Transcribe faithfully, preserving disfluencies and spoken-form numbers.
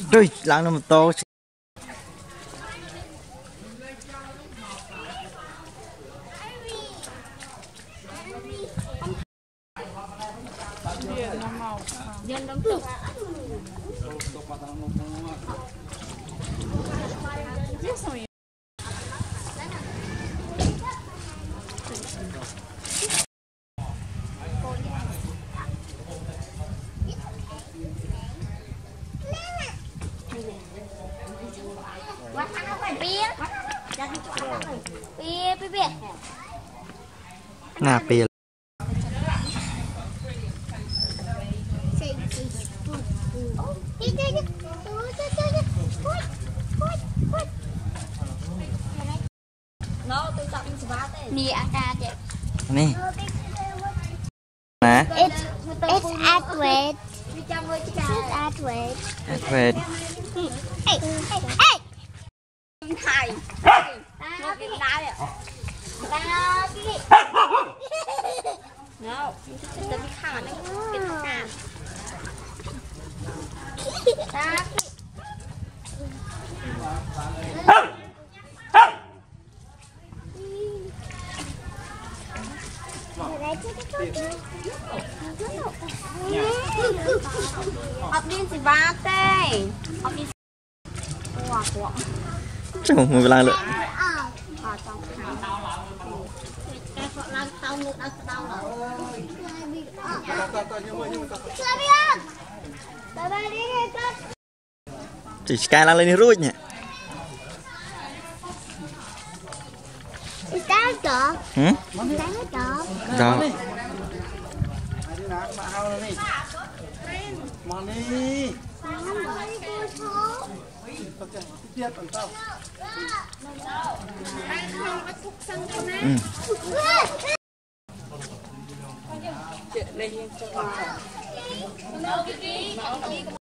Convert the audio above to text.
Trời, lăng nó một tô. Dân đóng tục. Bia, bia, bia. Nà bia. Nè, ta vậy. Nè. Nè. It's it's Adwait. It's Adwait. Về. Ê, ê, ê. Thầy. Nó cái đá vậy. Đá cái. No, kita bị khả năng cái thằng nào. Đá. Học đi gì ba tê. Học đi. Wow, wow. Chẳng một lần nữa. Ờ, trong hàng đau lắm. Cái phận đang tao ngược đang đau lắm. Chơi đi không? Bye bye đi con. Chỉ cái lăng lên đi rút nhỉ. Đi tao chợ. Hử? Đi tao chợ. Đó. Money. Ừ. Chuyện này cho